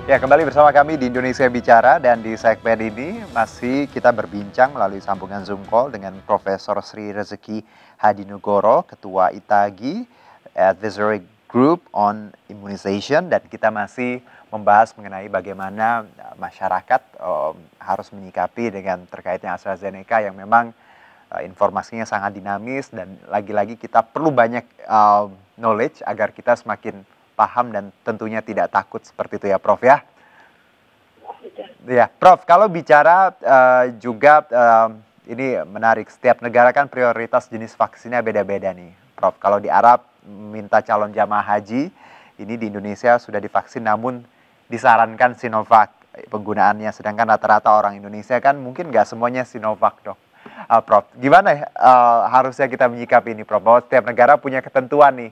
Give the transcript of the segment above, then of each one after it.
Ya, kembali bersama kami di Indonesia Bicara dan di segmen ini masih kita berbincang melalui sambungan Zoom call dengan Profesor Sri Rezeki Hadinugoro, Ketua ITAGI Advisory Group on Immunization, dan kita masih membahas mengenai bagaimana masyarakat harus menyikapi dengan terkaitnya AstraZeneca yang memang informasinya sangat dinamis dan lagi-lagi kita perlu banyak knowledge agar kita semakin paham dan tentunya tidak takut seperti itu ya Prof ya. Ya Prof, kalau bicara juga ini menarik, setiap negara kan prioritas jenis vaksinnya beda-beda nih Prof. Kalau di Arab minta calon jamaah haji, ini di Indonesia sudah divaksin namun disarankan Sinovac penggunaannya, sedangkan rata-rata orang Indonesia kan mungkin nggak semuanya Sinovac dok. Prof, gimana ya harusnya kita menyikapi ini Prof, bahwa setiap negara punya ketentuan nih.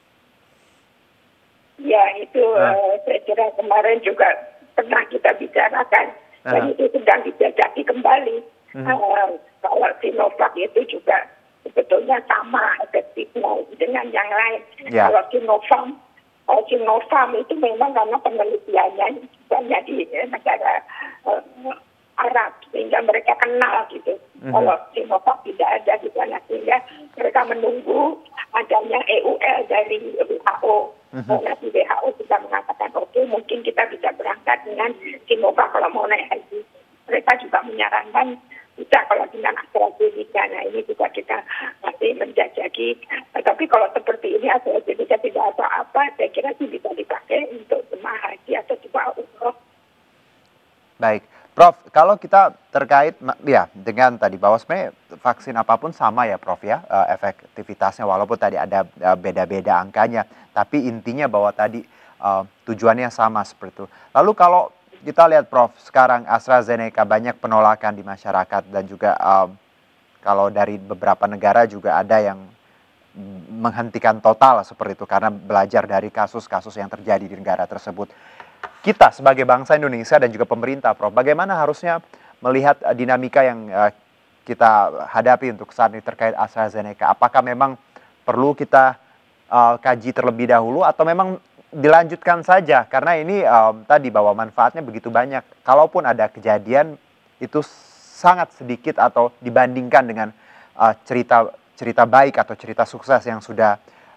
Ya, itu saya kira kemarin juga pernah kita bicarakan. Dan itu sedang dijajaki kembali. Kalau Sinovac itu juga sebetulnya sama efektifnya dengan yang lain. Kalau Sinovac itu memang karena penelitiannya banyak di negara Arab, sehingga mereka kenal gitu. Kalau Sinovac tidak ada di sana, sehingga mereka menunggu adanya EUL dari WHO. Karena di WHO sudah mengatakan oke, mungkin kita bisa berangkat dengan Sinovac kalau mau naik haji. Mereka juga menyarankan bisa kalau dengan AstraZeneca. Nah ini juga kita masih menjajaki. Tapi kalau seperti ini AstraZeneca tidak apa-apa, saya kira sih bisa dipakai untuk jemaah haji atau jemaah umroh. Baik, Prof, kalau kita terkait ya dengan tadi bahwa sebenarnya vaksin apapun sama ya Prof ya, efektivitasnya walaupun tadi ada beda-beda angkanya, tapi intinya bahwa tadi tujuannya sama seperti itu. Lalu kalau kita lihat Prof, sekarang AstraZeneca banyak penolakan di masyarakat dan juga kalau dari beberapa negara juga ada yang menghentikan total seperti itu karena belajar dari kasus-kasus yang terjadi di negara tersebut. Kita sebagai bangsa Indonesia dan juga pemerintah, Prof, bagaimana harusnya melihat dinamika yang kita hadapi untuk saat ini terkait AstraZeneca? Apakah memang perlu kita kaji terlebih dahulu atau memang dilanjutkan saja? Karena ini tadi bahwa manfaatnya begitu banyak. Kalaupun ada kejadian itu sangat sedikit atau dibandingkan dengan cerita baik atau cerita sukses yang sudah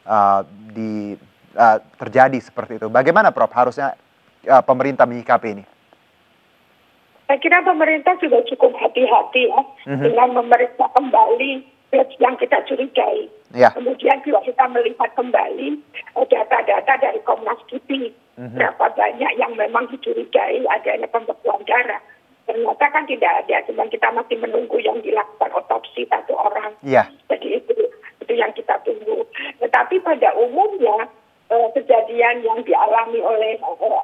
terjadi seperti itu. Bagaimana Prof harusnya pemerintah menyikapi ini? Saya kira pemerintah sudah cukup hati-hati ya dengan memeriksa kembali yang kita curigai. Kemudian juga kita melihat kembali data-data dari Komnas KIPI. Berapa banyak yang memang dicurigai adanya pembekuan darah. Ternyata kan tidak ada, cuma kita masih menunggu yang dilakukan otopsi satu orang. Jadi itu yang kita tunggu. Tetapi pada umumnya kejadian yang dialami oleh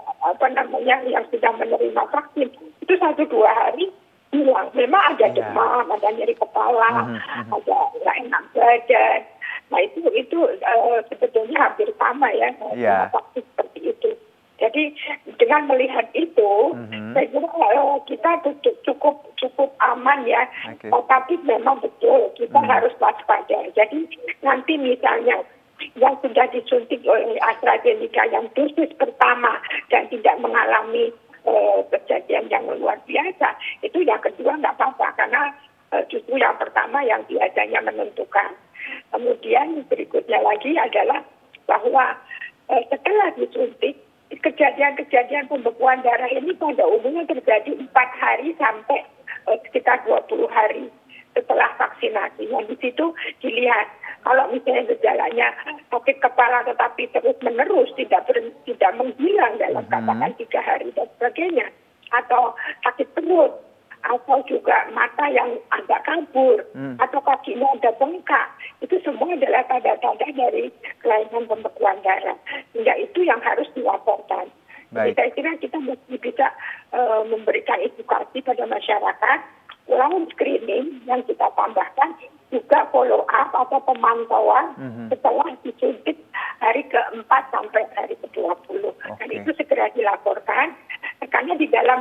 yang sudah menerima vaksin itu 1-2 hari hilang. Memang ada demam, ada nyeri kepala, ada nggak enak badan. Nah itu sebetulnya hampir sama ya vaksin seperti itu. Jadi dengan melihat itu, saya kira kita cukup aman ya. Tapi memang betul kita harus waspada. Jadi nanti misalnya yang sudah disuntik oleh AstraZeneca yang dosis pertama dan tidak mengalami kejadian yang luar biasa, itu yang kedua nggak apa-apa karena justru yang pertama yang biasanya menentukan. Kemudian berikutnya lagi adalah bahwa setelah disuntik, kejadian-kejadian pembekuan darah ini pada umumnya terjadi 4 hari sampai sekitar 20 hari setelah vaksinasi. Yang di situ dilihat kalau misalnya gejalanya sakit kepala tetapi terus menerus tidak menghilang dalam katakan 3 hari dan sebagainya, atau sakit perut, atau juga mata yang agak kabur, atau kakinya ada bengkak, itu semua adalah tanda-tanda dari kelainan pembekuan darah. Sehingga itu yang harus dilaporkan. Jadi saya kira kita mesti bisa memberikan edukasi pada masyarakat. Selain screening yang kita tambahkan juga follow up atau pemantauan setelah disuntik hari ke-4 sampai hari ke-20. Dan itu segera dilaporkan karena di dalam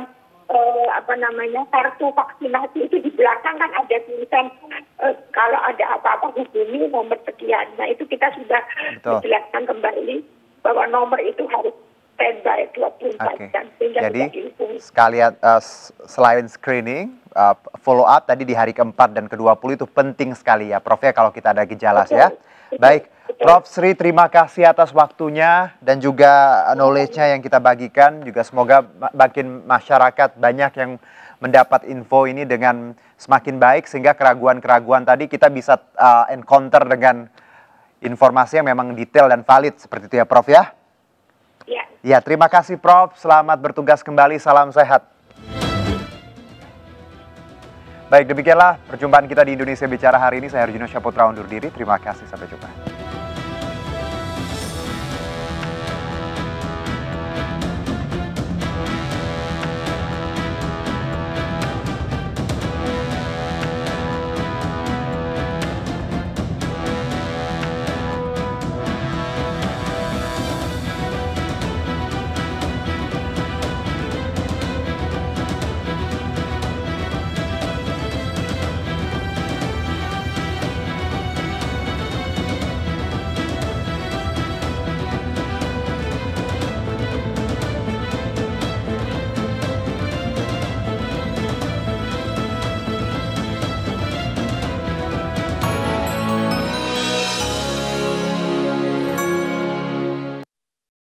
kartu vaksinasi itu di belakang kan ada tulisan kalau ada apa-apa hubungi nomor sekian. Nah itu kita sudah menjelaskan kembali bahwa nomor itu harus standby 24 Oke. jam sehingga Jadi tidak dihubungi. sekalian selain screening, follow up tadi di hari keempat dan ke-20 itu penting sekali ya Prof ya kalau kita ada gejala ya. Baik, Prof Sri terima kasih atas waktunya dan juga knowledge-nya yang kita bagikan. Juga semoga makin masyarakat banyak yang mendapat info ini dengan semakin baik sehingga keraguan-keraguan tadi kita bisa encounter dengan informasi yang memang detail dan valid seperti itu ya Prof ya. Ya, terima kasih Prof. Selamat bertugas kembali. Salam sehat. Baik, demikianlah perjumpaan kita di Indonesia Bicara hari ini. Saya Arjuna Syaputra undur diri. Terima kasih. Sampai jumpa.